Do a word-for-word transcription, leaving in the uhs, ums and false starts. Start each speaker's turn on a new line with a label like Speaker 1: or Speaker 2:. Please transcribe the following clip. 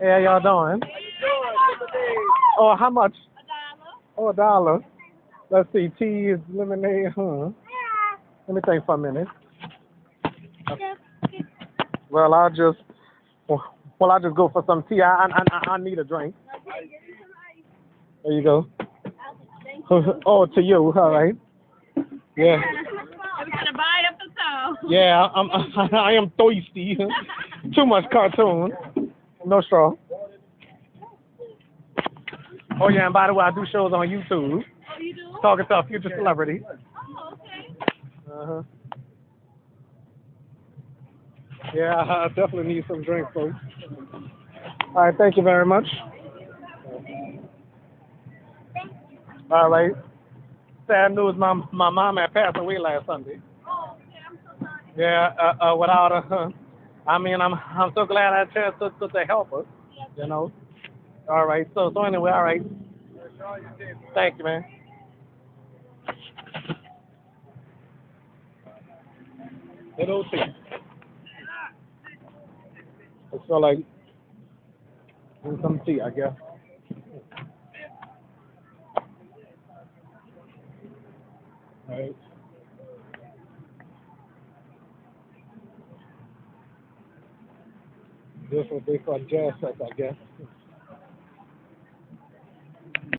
Speaker 1: Hey, how y'all doing? Oh, how much? Oh, a dollar. Let's see. Tea is lemonade. Hmm. Let me think for a minute. Well, I'll just. Well, I'll just go for some tea. I I I, I need a drink. There you go. Oh, to you. All right. Yeah. Yeah, I'm. I am thirsty. Too much cartoon. No straw. Oh yeah, and by the way, I do shows on YouTube. Talking to a future celebrity. Uh huh. Yeah, I definitely need some drink, folks. All right, thank you very much. All right. Sad news, my my mom had passed away last Sunday. Yeah, uh, uh, without her. I mean, I'm I'm so glad I had a chance to, to, to help her. You know. All right. So so anyway, all right. Thank you, man. Little tea. It smell like some tea, I guess. All right. This what they call jazz sets, I guess.